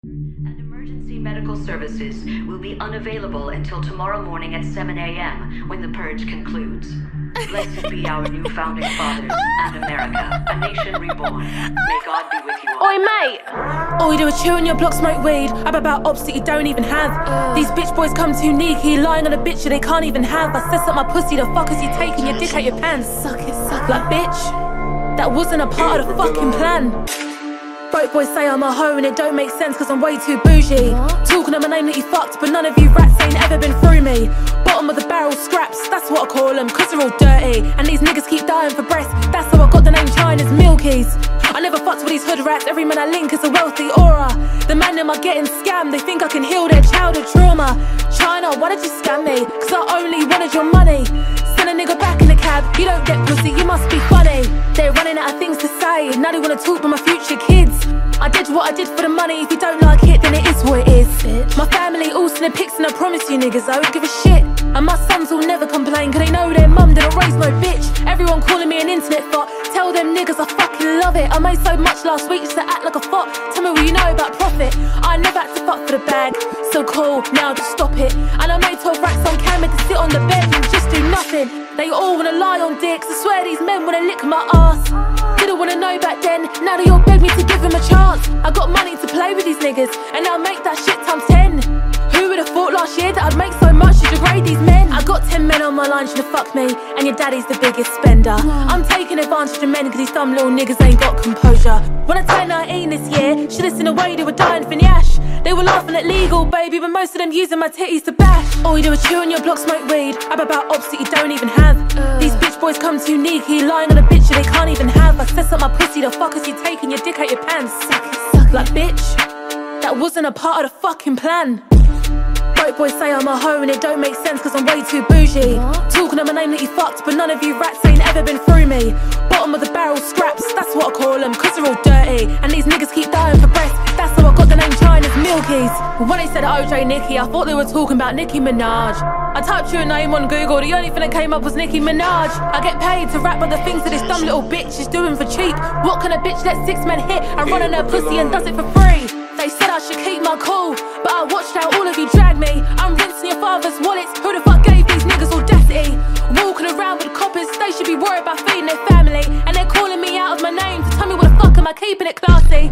And emergency medical services will be unavailable until tomorrow morning at 7 a.m. when the purge concludes. Blessed be our new founding fathers and America, a nation reborn. May God be with you all. Oi, mate! All you do is chew on your block, smoke weed. I'm about ops that you don't even have. These bitch boys come too neeky, lying on a bitch that they can't even have. I set up my pussy, the fuck is you taking your dick out your pants? Suck it. Like, bitch, that wasn't a part of the fucking plan. Broke boys say I'm a hoe and it don't make sense cause I'm way too boujee. Talking on my name that you fucked, but none of you rats ain't ever been through me. Bottom of the barrel scraps, that's what I call them, cause they're all dirty. And these niggas keep dying for breasts, that's how I got the name China's Milkies. I never fucked with these hood rats, every man I link is a wealthy aura. The man them are getting scammed, they think I can heal their childhood trauma. China, why did you scam me? Cause I only wanted your money. Send a nigga back in the cab, you don't get pussy, you must be funny. They're running out of things to say, now they wanna talk to my future kids. I did what I did for the money, if you don't like it then it is what it is. My family all send pics and I promise you niggas I don't give a shit. And my sons will never complain cause they know their mum didn't raise no bitch. Everyone calling me an internet bot, tell them niggas I fucking love it. I made so much last week just to act like a fop. Tell me what you know about profit. I never had to fuck for the bag, so cool, now just stop it. And I made 12 racks on camera to sit on the bed and just do nothing. They all wanna lie on dicks, I swear these men wanna lick my ass. Didn't wanna know back then, now they all beg me to give them a chance. I got money to play with these niggas, and I'll make that shit times 10. Who would have thought last year that I'd make so much to degrade these men? I got 10 men on my line trying to fuck me, and your daddy's the biggest spender. I'm taking advantage of men cause these dumb little niggas ain't got composure. When I turned 19 this year, should've seen a way they were dying for Nyash. They were laughing at legal, baby, but most of them using my titties to bash. All you do is chew on your block, smoke weed. I'm about ops that you don't even have. These bitch boys come too neeky, lying on a bitch that they can't even have. I set up my pussy, the fuck is you taking your dick out your pants? Suck it. Like, bitch, that wasn't a part of the fucking plan. Broke boys say I'm a hoe and it don't make sense cause I'm way too boujee. Talking on my name that you fucked, but none of you rats ain't ever been through me. Bottom of the barrel scraps, that's what I call them, cause they're all dirty. And these niggas keep dying for breasts, that's how I got the name China's Milkies. When they said OJ Nicki, I thought they were talking about Nicki Minaj. I typed your name on Google, the only thing that came up was Nicki Minaj. I get paid to rap about the things that this dumb little bitch is doing for cheap. What can a bitch let 6 men hit and run on her pussy and does it for free? They said I should keep my cool, but I watched how all of you drag me. I'm rinsing your father's wallets, who the fuck gave these niggas audacity? Walking around with coppers, they should be worried about feeding their family. And they're calling me out of my name to tell me what the fuck am I keeping it classy?